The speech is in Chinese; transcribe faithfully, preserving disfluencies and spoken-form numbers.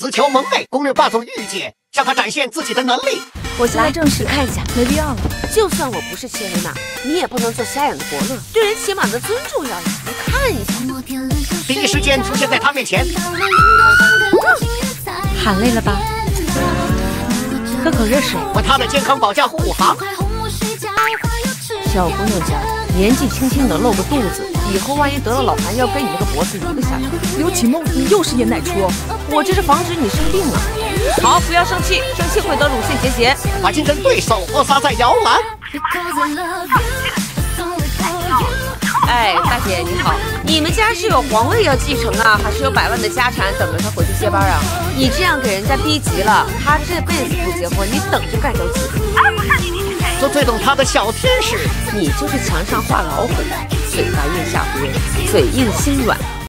自求萌妹，攻略霸总御姐，向她展现自己的能力。 我现在正式看一下， 没必要了。就算我不是切黑娜，你也不能做瞎眼的伯乐，对人起码的尊重要有。你看一下， 第一时间出现在她面前。 喊累了吧？喝口热水， 为她的健康保驾护航。 小姑娘家年纪轻轻的露个肚子，以后万一得了老寒，要跟你那个脖子一个下场。 刘启梦，你又是演奶出， 我这是防止你生病啊。好，不要生气，生气会得乳腺结节。 把竞争对手扼杀在摇篮。 哎，大姐你好，你们家是有皇位要继承啊，还是有百万的家产等着他回去接班啊？你这样给人家逼急了，他这辈子不结婚，你等着干着急。 哎，不是你，你是谁？做最懂他的小天使。 你就是墙上画老虎，嘴巴硬下颌，嘴硬心软。